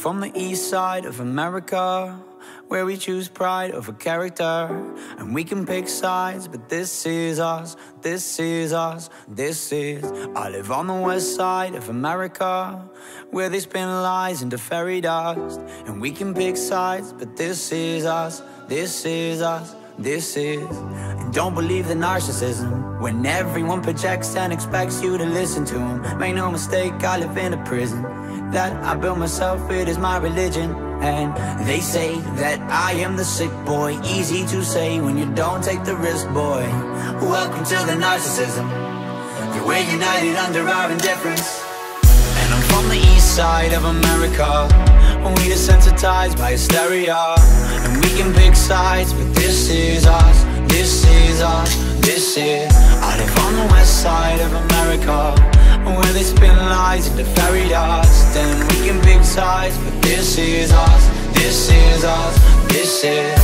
from the east side of America, where we choose pride over character. And we can pick sides, but this is us, this is us, this is. I live on the west side of America, where they spin lies into fairy dust. And we can pick sides, but this is us, this is us, this is. And don't believe the narcissism, when everyone projects and expects you to listen to them. Make no mistake, I live in a prison that I built myself, it is my religion. And they say that I am the sick boy, easy to say when you don't take the risk, boy. Welcome to the narcissism, we're united under our indifference. And I'm from the east side of America, we desensitized by hysteria. And we can pick sides, but this is us, this is us, this is. I live on the west side of America, where they spin lies into fairy dust. And we can pick sides, but this is us, this is us, this is.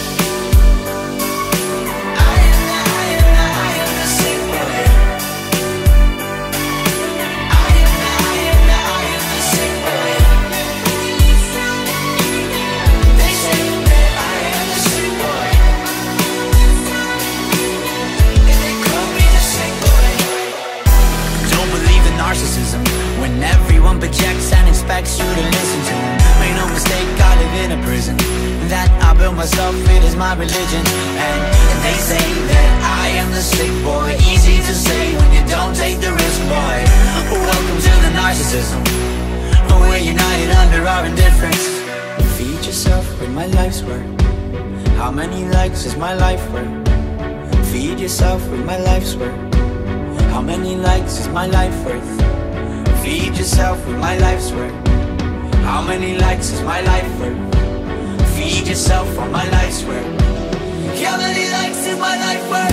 Narcissism, when everyone projects and expects you to listen to them. Make no mistake, I live in a prison that I built myself, it is my religion. And they say that I am the sick boy, easy to say when you don't take the risk, boy. Welcome to the narcissism, we're united under our indifference. Feed yourself with my life's work, how many likes is my life worth? Feed yourself with my life's work, how many likes is my life worth? Feed yourself with my life's work, how many likes is my life worth? Feed yourself on my life's work, how many likes is my life worth?